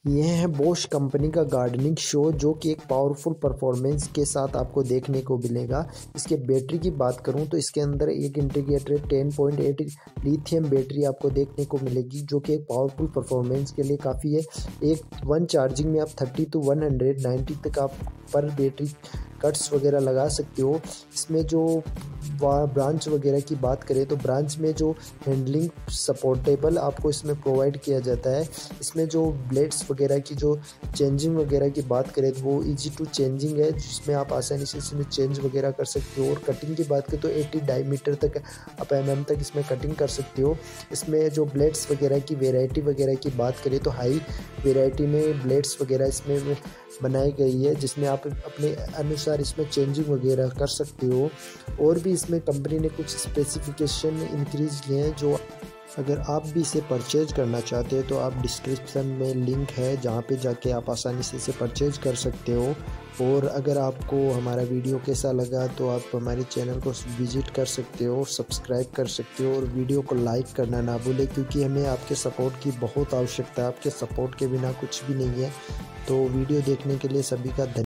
ये है Bosch company का गार्डनिंग शो, जो कि एक पावरफुल परफॉर्मेंस के साथ आपको देखने को मिलेगा। इसके बैटरी की बात करूं तो इसके अंदर एक इंटीग्रेटेड 10.8 लिथियम बैटरी आपको देखने को मिलेगी, जो कि एक पावरफुल परफॉर्मेंस के लिए काफ़ी है। एक वन चार्जिंग में आप 30 to 190 तक आप पर बैटरी कट्स वगैरह लगा सकते हो। इसमें जो ब्रांच वगैरह की बात करें तो ब्रांच में जो हैंडलिंग सपोर्टेबल आपको इसमें प्रोवाइड किया जाता है। इसमें जो ब्लेड्स वगैरह की जो चेंजिंग वगैरह की बात करें तो वो इजी टू चेंजिंग है, जिसमें आप आसानी से इसमें चेंज वगैरह कर सकते हो। और कटिंग की बात करें तो 80 डायमीटर तक आप mm तक इसमें कटिंग कर सकते हो। इसमें जो ब्लेड्स वगैरह की वेराइटी वगैरह की बात करें तो हाई वेराइटी में ब्लेड्स वगैरह इसमें बनाई गई है, जिसमें आप अपने अनुसार इसमें चेंजिंग वगैरह कर सकते हो। और भी इसमें कंपनी ने कुछ स्पेसिफिकेशन इंक्रीज किए हैं, जो अगर आप भी इसे परचेज करना चाहते हैं तो आप डिस्क्रिप्शन में लिंक है, जहाँ पे जाके आप आसानी से इसे परचेज कर सकते हो। और अगर आपको हमारा वीडियो कैसा लगा तो आप हमारे चैनल को विजिट कर सकते हो, सब्सक्राइब कर सकते हो और वीडियो को लाइक करना ना भूलें, क्योंकि हमें आपके सपोर्ट की बहुत आवश्यकता है। आपके सपोर्ट के बिना कुछ भी नहीं है। तो वीडियो देखने के लिए सभी का धन्यवाद।